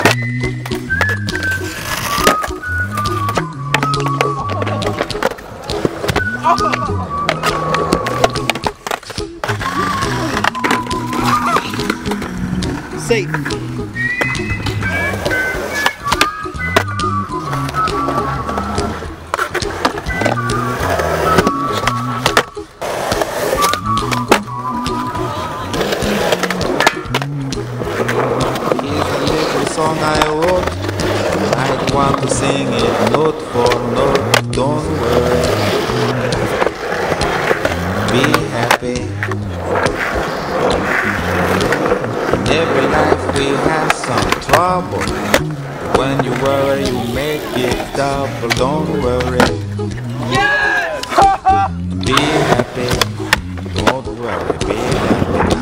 Safe. Song I wrote, I'd want to sing it note for note. Don't worry, be happy. In every life we have some trouble. When you worry, you make it double. Don't worry, Yes! be happy. Don't worry, be happy.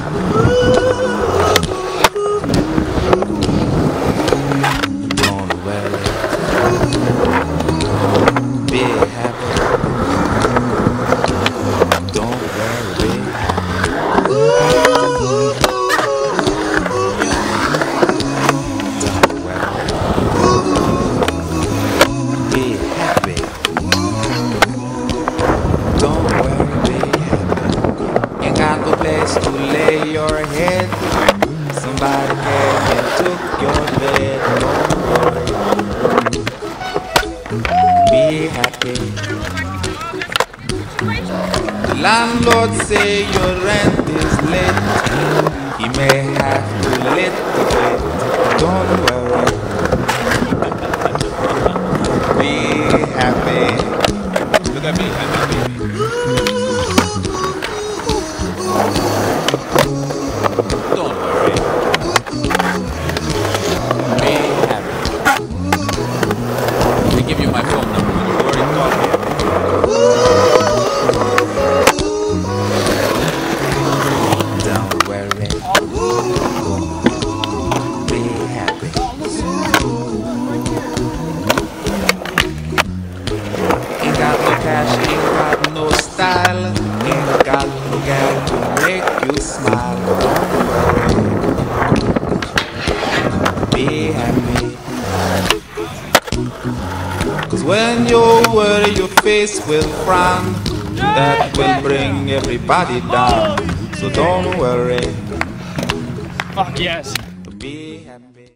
Be happy. Don't worry. Don't worry. Be happy. Don't worry, be happy. You got no place to lay your head. Somebody came and took your bed. Don't worry. Be happy. The landlord say your rent is late. He may have to litigate. Don't worry. Be happy. Look at me, I'm happy. Don't worry. Be happy. Let me give you my phone number. When you worry, call me. Don't worry. Be happy. Ain't got no cash, ain't got no style, ain't got no girl to make you smile. Don't worry. Be happy. 'Cause when you worry, your face will frown. That will bring everybody down. So don't worry. Fuck yes.